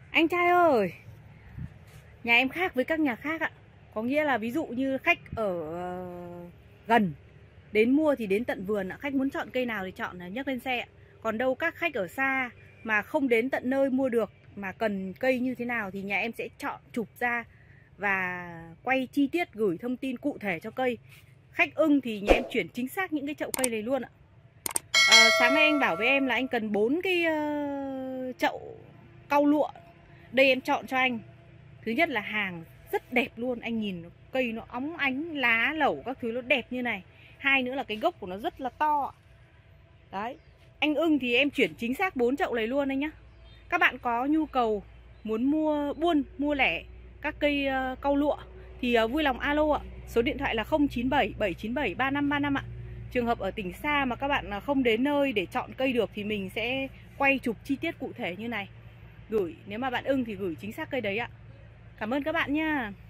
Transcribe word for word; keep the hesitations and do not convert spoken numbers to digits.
Anh trai ơi, nhà em khác với các nhà khác ạ. Có nghĩa là ví dụ như khách ở ờ, gần đến mua thì đến tận vườn ạ. Khách muốn chọn cây nào thì chọn là nhấc lên xe ạ. Còn đâu các khách ở xa mà không đến tận nơi mua được mà cần cây như thế nào thì nhà em sẽ chọn chụp ra và quay chi tiết gửi thông tin cụ thể cho cây. Khách ưng thì nhà em chuyển chính xác những cái chậu cây này luôn ạ. À, sáng nay anh bảo với em là anh cần bốn cái uh, chậu cau lụa. Đây em chọn cho anh. Thứ nhất là hàng rất đẹp luôn. Anh nhìn cây nó óng ánh, lá lẩu các thứ nó đẹp như này. Hai nữa là cái gốc của nó rất là to. Đấy. Anh ưng thì em chuyển chính xác bốn chậu này luôn anh nhá. Các bạn có nhu cầu muốn mua buôn, mua lẻ các cây uh, cau lụa thì uh, vui lòng alo ạ. Số điện thoại là không chín bảy bảy chín bảy ba năm ba năm ạ. Trường hợp ở tỉnh xa mà các bạn không đến nơi để chọn cây được thì mình sẽ quay chụp chi tiết cụ thể như này. Gửi, nếu mà bạn ưng thì gửi chính xác cây đấy ạ. Cảm ơn các bạn nha.